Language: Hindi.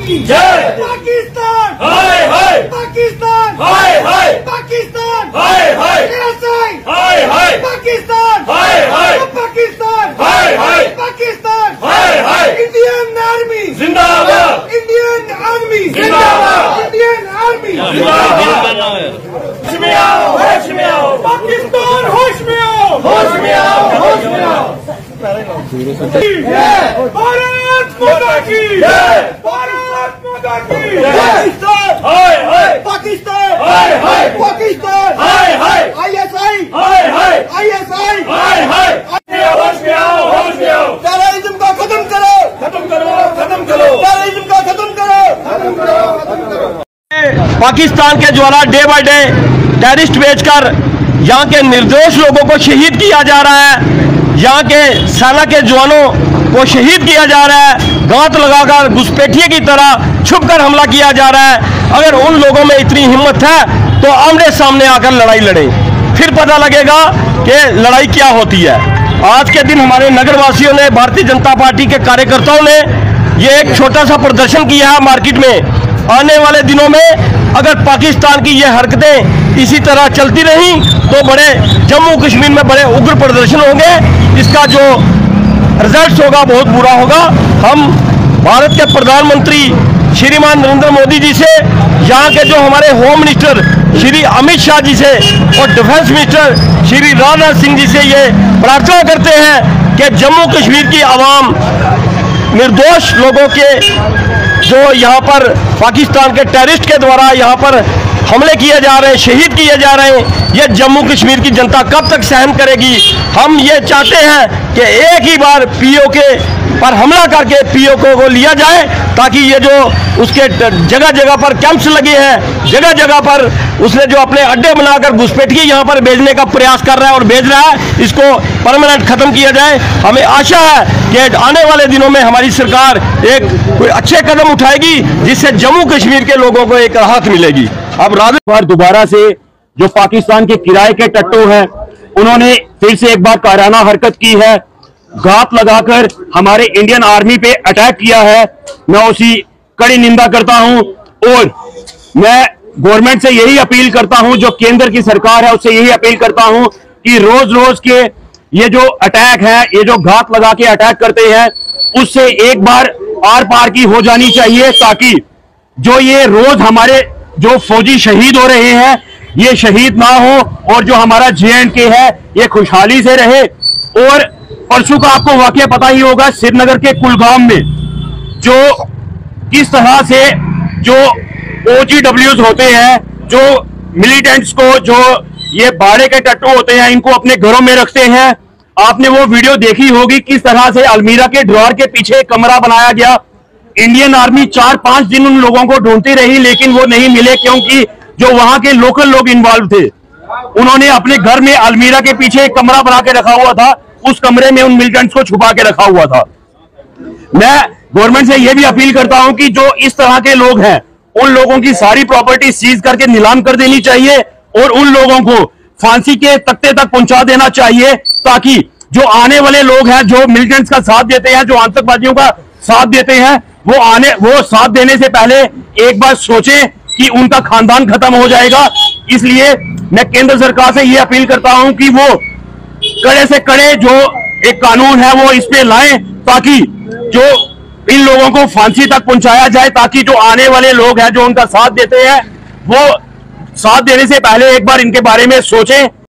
की जय। पाकिस्तान हाय हाय, पाकिस्तान हाय हाय, पाकिस्तान हाय हाय, हाय हाय, पाकिस्तान हाय हाय, पाकिस्तान हाय हाय, पाकिस्तान हाय हाय, इंडियन आर्मी जिंदाबाद, इंडियन आर्मी जिंदाबाद, इंडियन आर्मी जिंदाबाद। होश में आओ, होश में आओ, पाकिस्तान होश में आओ, होश में आओ, होश में आओ। भारत माता की जय, भारत माता की जय। पाकिस्तान हाय हाय, पाकिस्तान हाय हाय, पाकिस्तान हाय हाय, ISI हाय हाय, ISI हाय हाय। होश में आओ, होश में आओ, टेररिज्म का खत्म करो, खत्म करो, खत्म करो, टेररिज्म का खत्म करो, खत्म करो, खत्म करो। पाकिस्तान के द्वारा डे बाय डे टेररिस्ट भेजकर यहाँ के निर्दोष लोगों को शहीद किया जा रहा है। यहाँ के सेना के जवानों को शहीद किया जा रहा है। गांठ लगाकर घुसपैठिए की तरह छुपकर हमला किया जा रहा है। अगर उन लोगों में इतनी हिम्मत है तो आमने सामने आकर लड़ाई लड़ें, फिर पता लगेगा कि लड़ाई क्या होती है। आज के दिन हमारे नगरवासियों ने, भारतीय जनता पार्टी के कार्यकर्ताओं ने ये एक छोटा सा प्रदर्शन किया है मार्केट में। आने वाले दिनों में अगर पाकिस्तान की ये हरकतें इसी तरह चलती रहीं तो बड़े जम्मू कश्मीर में बड़े उग्र प्रदर्शन होंगे। इसका जो रिजल्ट होगा बहुत बुरा होगा। हम भारत के प्रधानमंत्री श्रीमान नरेंद्र मोदी जी से, यहाँ के जो हमारे होम मिनिस्टर श्री अमित शाह जी से और डिफेंस मिनिस्टर श्री राजनाथ सिंह जी से ये प्रार्थना करते हैं कि जम्मू कश्मीर की आवाम, निर्दोष लोगों के जो यहाँ पर पाकिस्तान के टेररिस्ट के द्वारा यहाँ पर हमले किए जा रहे हैं, शहीद किए जा रहे हैं, ये जम्मू कश्मीर की जनता कब तक सहन करेगी। हम ये चाहते हैं कि एक ही बार पीओके पर हमला करके पीओके को लिया जाए, ताकि ये जो उसके जगह जगह पर कैंप्स लगे हैं, जगह जगह पर उसने जो अपने अड्डे बनाकर घुसपैठिए यहाँ पर भेजने का प्रयास कर रहा है और भेज रहा है, इसको परमानेंट खत्म किया जाए। हमें आशा है कि आने वाले दिनों में हमारी सरकार एक कोई अच्छे कदम उठाएगी जिससे जम्मू कश्मीर के लोगों को एक राहत मिलेगी। अब बार दोबारा से जो पाकिस्तान के किराए के टट्टू हैं, उन्होंने फिर से एक बार कायराना हरकत की है, घात लगाकर हमारे इंडियन आर्मी पे अटैक किया है। मैं उसकी कड़ी निंदा करता हूं और मैं गवर्नमेंट से यही अपील करता हूं, जो केंद्र की सरकार है उससे यही अपील करता हूं कि रोज रोज के ये जो अटैक है, ये जो घात लगा के अटैक करते हैं, उससे एक बार आर पार की हो जानी चाहिए, ताकि जो ये रोज हमारे जो फौजी शहीद हो रहे हैं ये शहीद ना हो और जो हमारा JNK है ये खुशहाली से रहे। और परसों का आपको वाकया पता ही होगा, श्रीनगर के कुलगाम में जो किस तरह से जो OGWs होते हैं, जो मिलिटेंट्स को, जो ये बाड़े के टट्टू होते हैं, इनको अपने घरों में रखते हैं। आपने वो वीडियो देखी होगी किस तरह से अलमीरा के ड्रॉर के पीछे कमरा बनाया गया। इंडियन आर्मी 4-5 दिन उन लोगों को ढूंढती रही लेकिन वो नहीं मिले, क्योंकि जो वहां के लोकल लोग इन्वॉल्व थे उन्होंने अपने घर में अलमीरा के पीछे एक कमरा बना के रखा हुआ था, उस कमरे में उन मिलिटेंट्स को छुपा के रखा हुआ था। मैं गवर्नमेंट से यह भी अपील करता हूं कि जो इस तरह के लोग हैं उन लोगों की सारी प्रॉपर्टी सीज करके नीलाम कर देनी चाहिए और उन लोगों को फांसी के तख्ते तक पहुंचा देना चाहिए, ताकि जो आने वाले लोग हैं, जो मिलिटेंट्स का साथ देते हैं, जो आतंकवादियों का साथ देते हैं, वो साथ देने से पहले एक बार सोचें कि उनका खानदान खत्म हो जाएगा। इसलिए मैं केंद्र सरकार से ये अपील करता हूं कि वो कड़े से कड़े जो एक कानून है वो इस पे लाएं, ताकि जो इन लोगों को फांसी तक पहुंचाया जाए, ताकि जो आने वाले लोग हैं जो उनका साथ देते हैं वो साथ देने से पहले एक बार इनके बारे में सोचें।